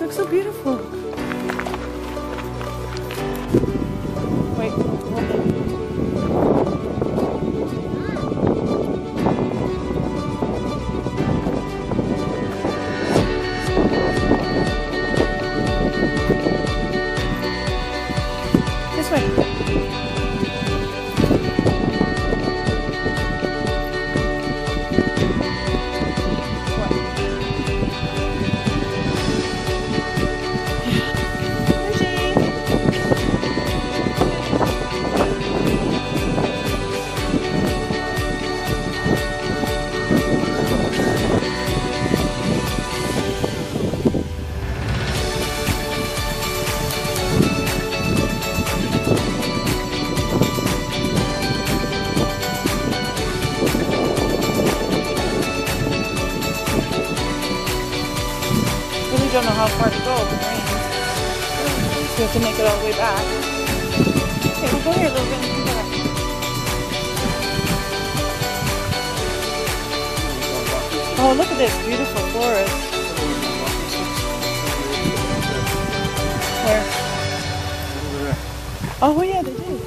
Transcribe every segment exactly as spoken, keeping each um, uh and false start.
looks so beautiful. Wait, hold on. This way. I don't know how far to go if it rains. So we have to make it all the way back. Okay, we'll go here a little bit and come back. Oh, look at this beautiful forest. Where? Oh, yeah, they do.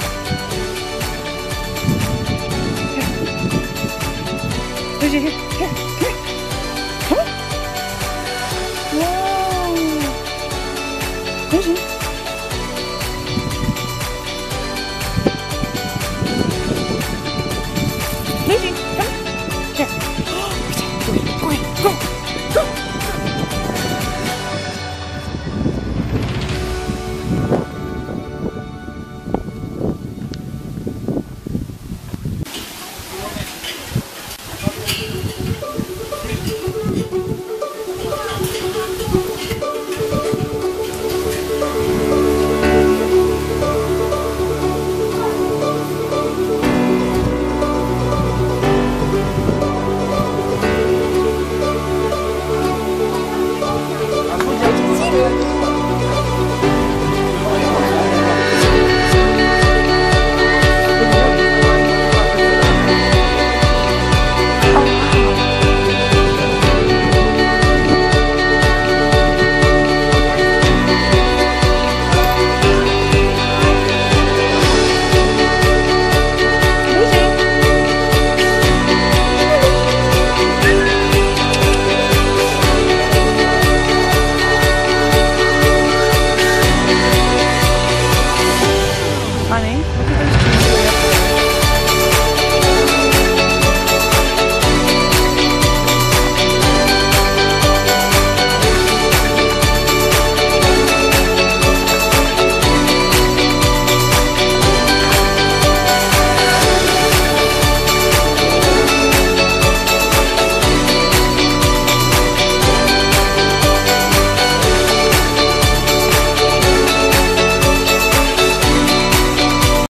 Here, here.